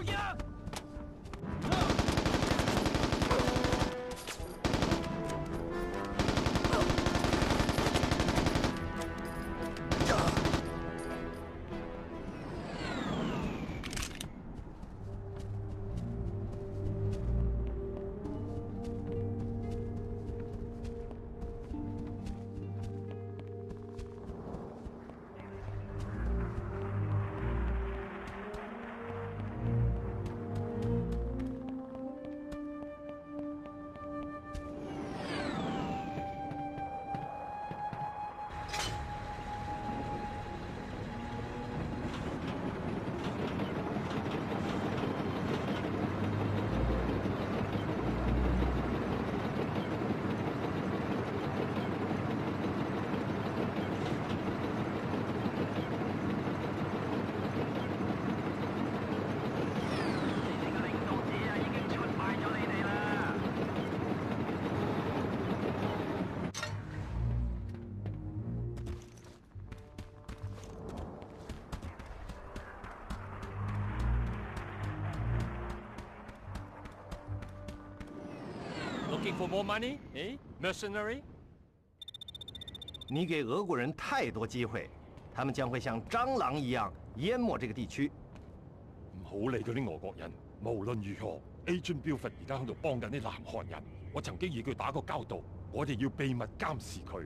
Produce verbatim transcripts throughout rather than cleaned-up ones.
Looking for more money, eh, mercenary? 你给俄国人太多机会，他们将会像蟑螂一样淹没这个地區。 唔好理嗰啲俄國人，無論如何 ，Agent Buford 而家喺度幫緊啲南韓人。我曾經與佢打過交道，我哋要秘密監視佢。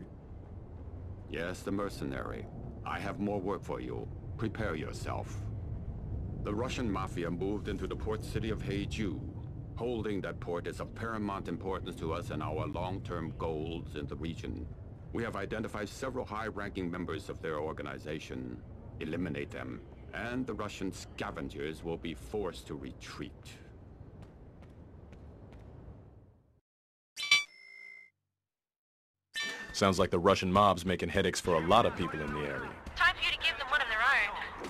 Yes, the mercenary. I have more work for you. Prepare yourself. The Russian mafia moved into the port city of Haeju. Holding that port is of paramount importance to us and our long-term goals in the region. We have identified several high-ranking members of their organization. Eliminate them, and the Russian scavengers will be forced to retreat. Sounds like the Russian mob's making headaches for a lot of people in the area. Time for you to give them one of their own.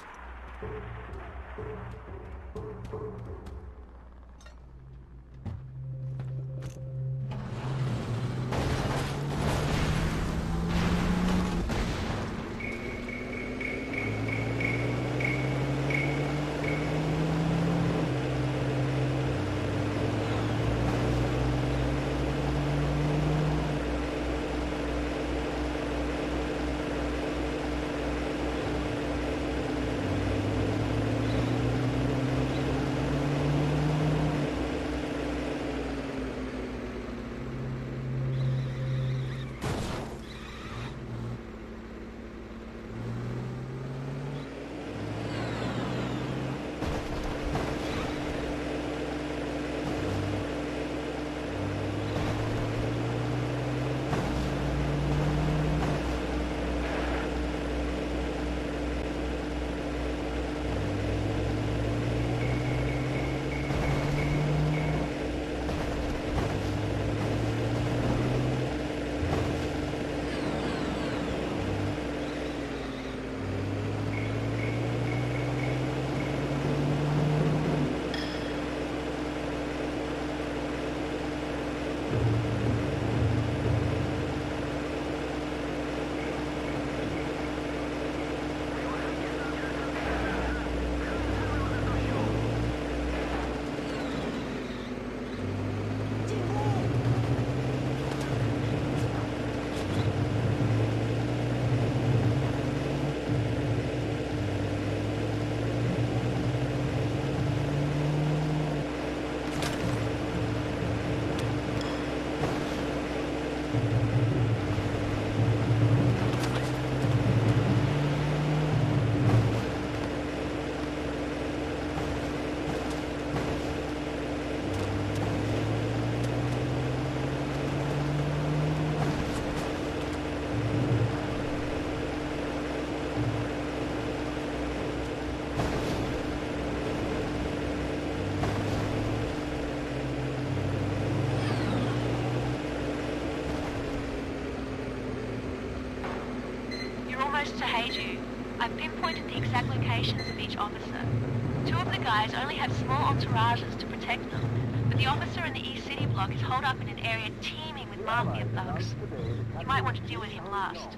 Almost to Haeju. I've pinpointed the exact locations of each officer. Two of the guys only have small entourages to protect them, but the officer in the East City block is holed up in an area teeming with mafia thugs. You might want to deal with him last.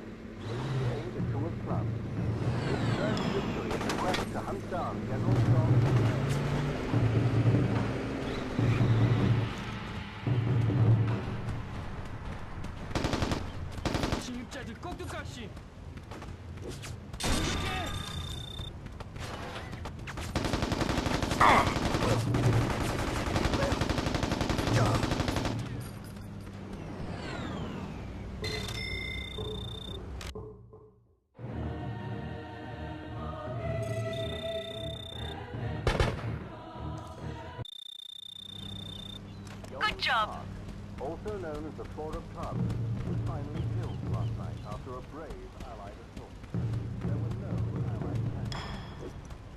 Good job. Also known as the Four of Clubs, was finally killed last night after a brave Allied assault. There were no Allied casualties.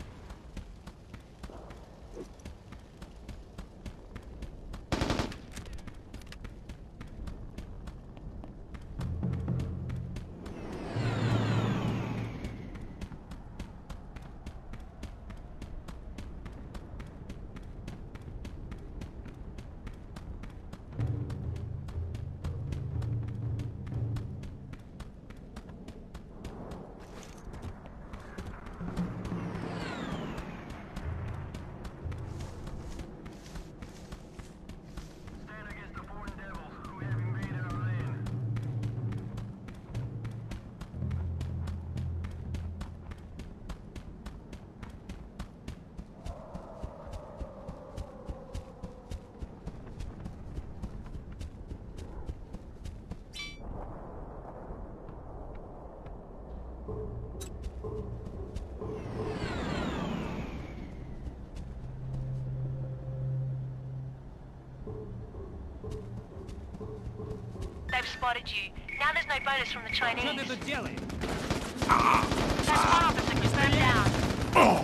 They've spotted you. Now there's no bonus from the Chinese. Что ты тут делаешь? That's one officer confirmed down.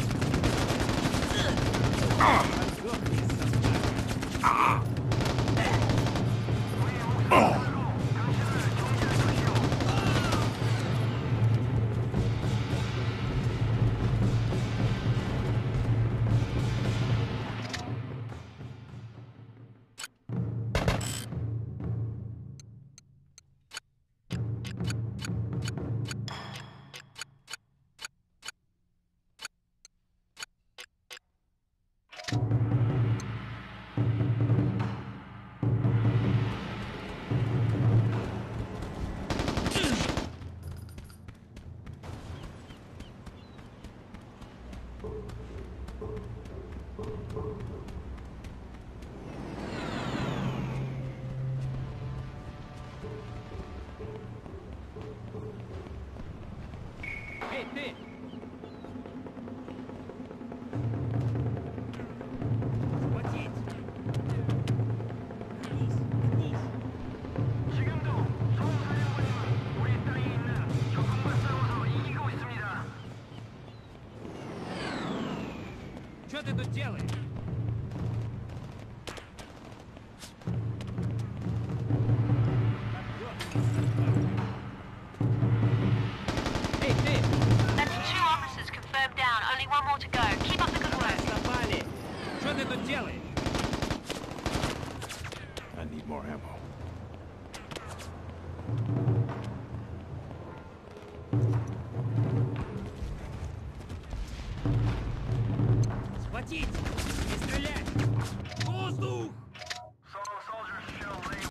Эй, ты! Схватить! Вниз, вниз! 지금도 총사령관님은 우리 땅에 있는 적군과 싸워서 이기고 있습니다. Что ты тут делаешь? Эй, ты! That's two officers confirmed down. Only one more to go. Keep up the good work. Напали! Что ты тут делаешь? I need more ammo. Схватить! Не стрелять! Воздух! Soldiers shall lay.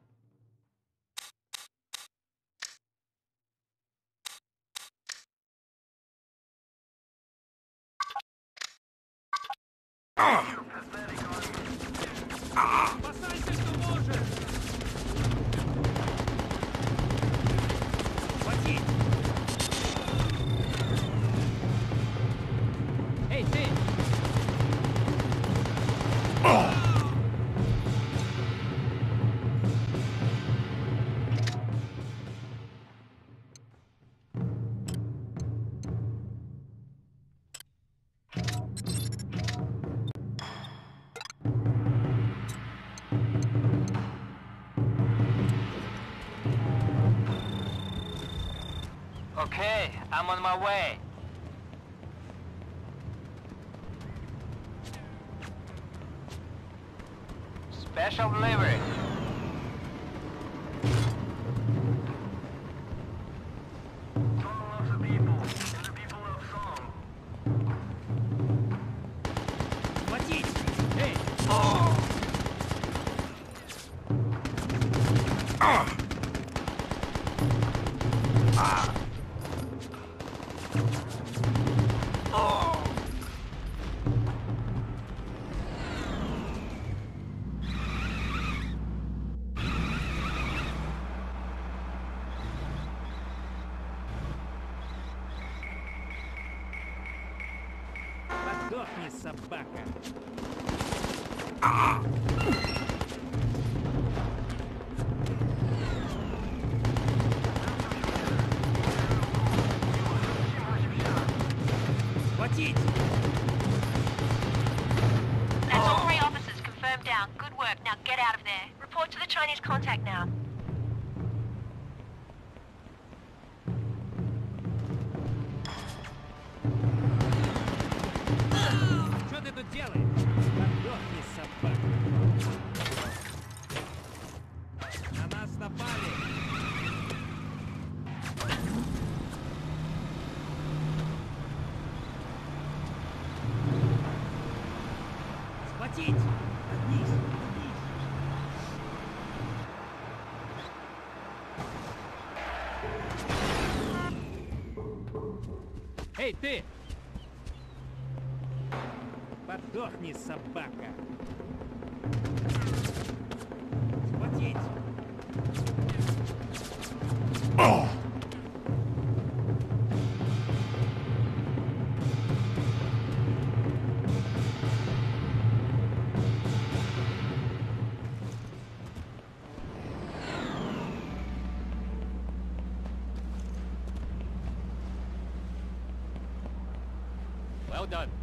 Спасайся, кто может! Схватить! Эй, ты! Okay, I'm on my way. Special delivery. Song loves the people, and the people love song. Схватить! Эй! Подохни, собака! down. Good work. Now get out of there. Report to the Chinese contact now. Что ты тут делаешь? Подохни, собака. На нас напали. Схватить! Вернись, вернись. Эй, ты! Подохни, собака! Схватить! Well done.